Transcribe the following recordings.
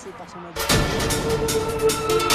intéressé par son avis.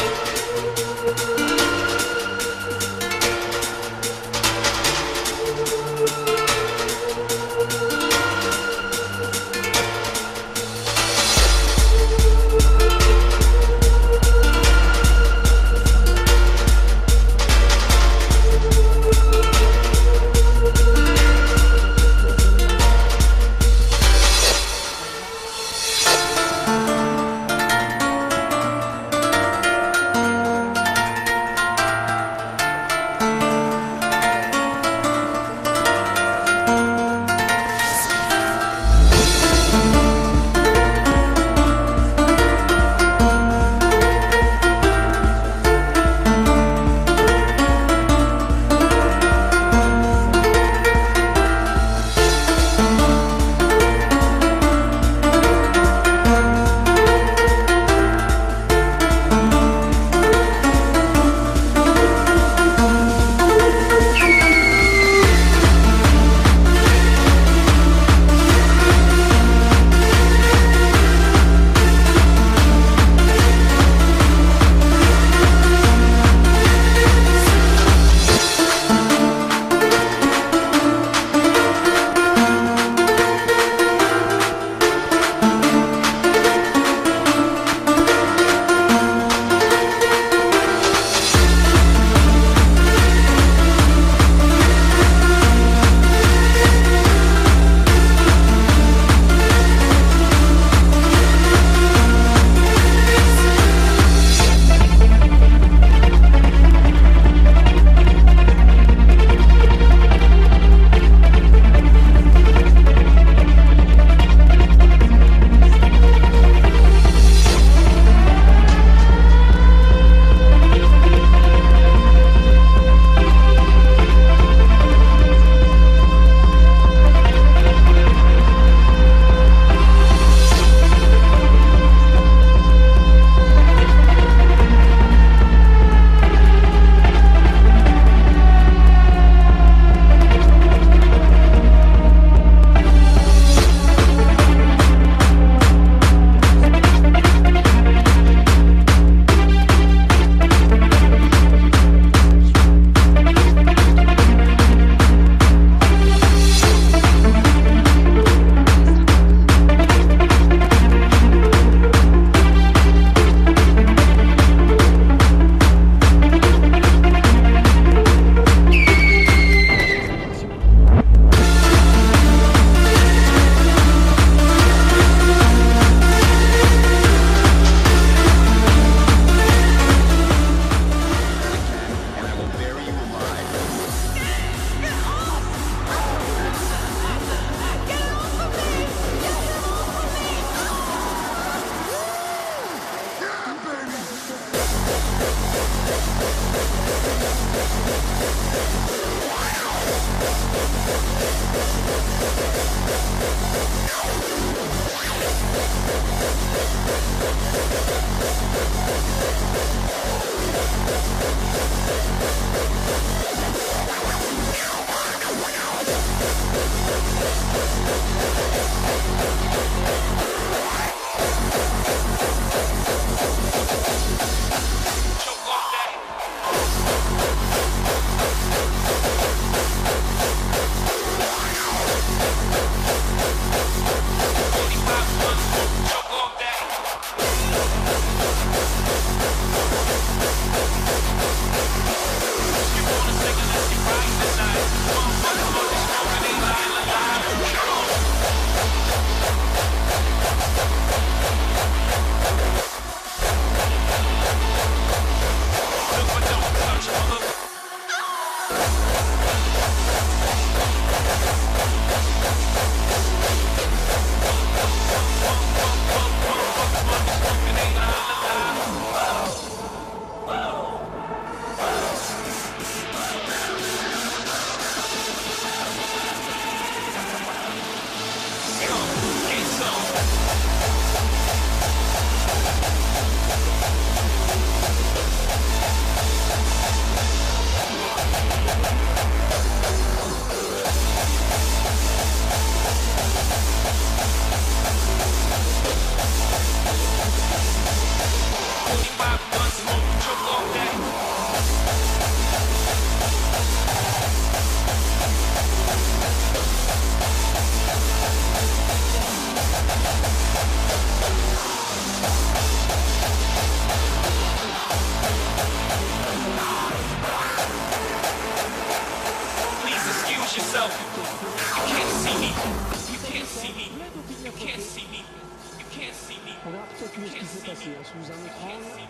can't see me. You can't see me. You can't see me. You can't see me. On verra peut-être mieux ce qui s'est passé sous un autre angle.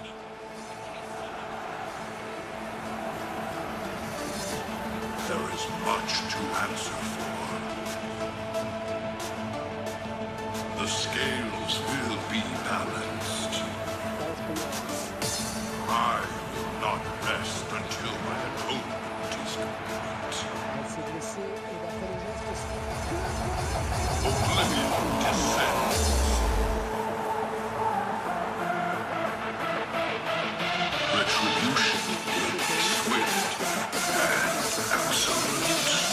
There is much to answer for. The scales will be balanced. I will not rest until my atonement is complete. Oblivion descends. Retribution will be swift and absolute.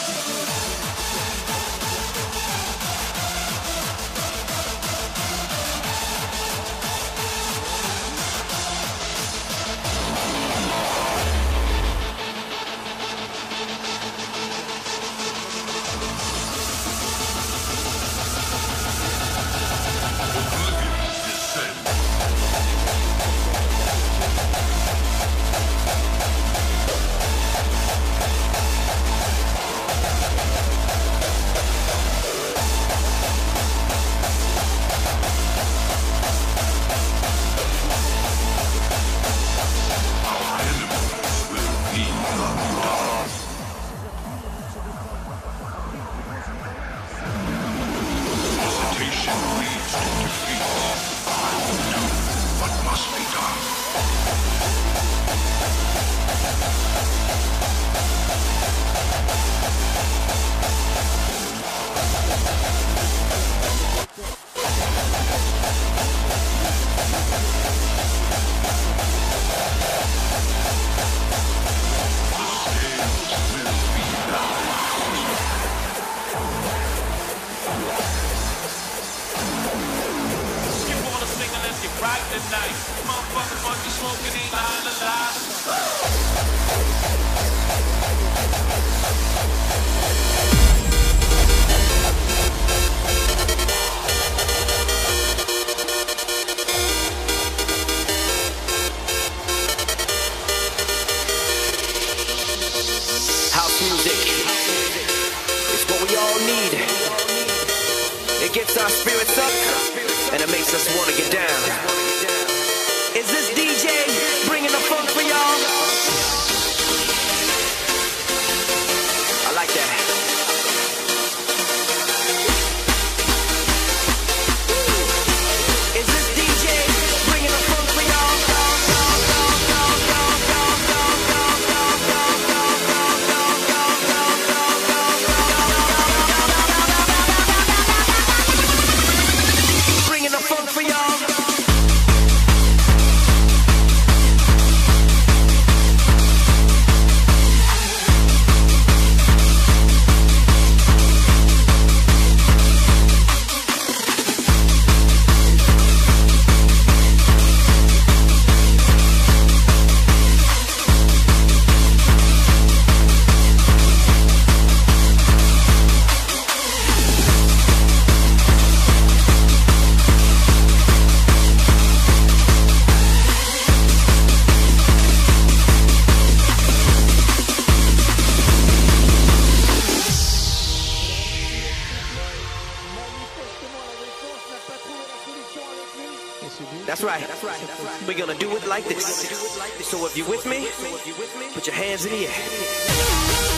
That's right. We're gonna do it like this. So if you're with me, put your hands in the air.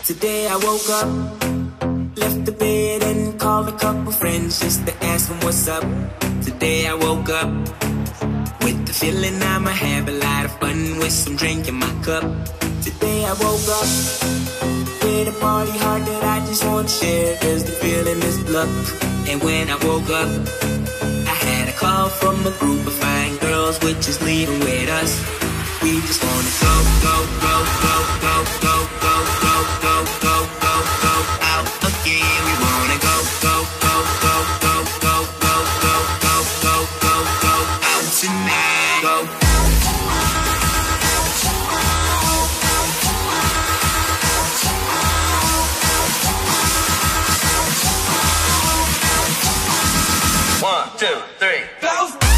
Today I woke up, left the bed and called a couple friends just to ask them what's up. Today I woke up with the feeling I'ma have a lot of fun with some drink in my cup. Today I woke up with a party heart that I just want to share, cause the feeling is luck. And when I woke up, I had a call from a group of fine girls which is leaving with us. We just wanna go, go, go, go, go, go, go, go, go, go, go, go out again. We wanna go, go, go, go, go, go, go, go, go, go, go, go out tonight. Go. One, two, three, go!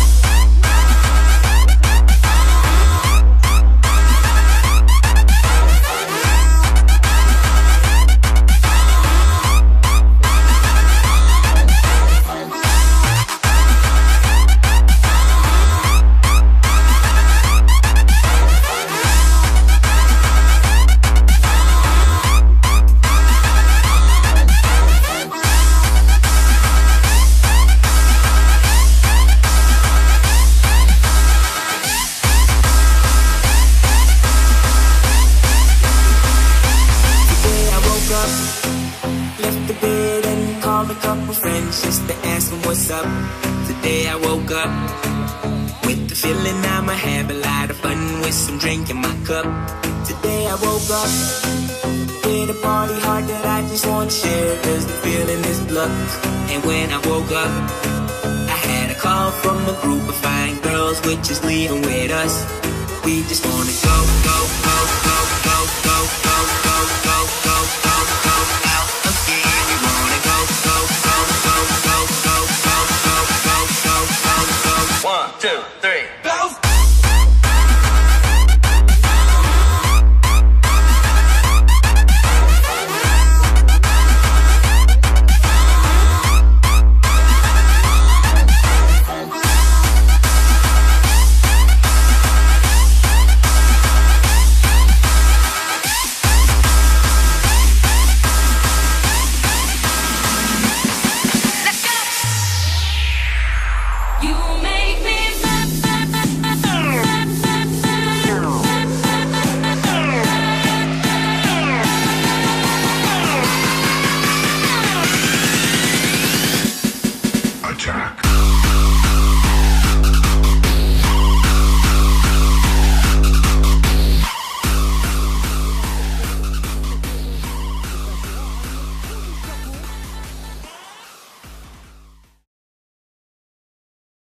Left the bed and called a couple friends just to ask them what's up. Today I woke up with the feeling I'ma have a lot of fun with some drink in my cup. Today I woke up with a party heart that I just want to share, cause the feeling is luck. And when I woke up, I had a call from a group of fine girls which is leaving with us. We just wanna go.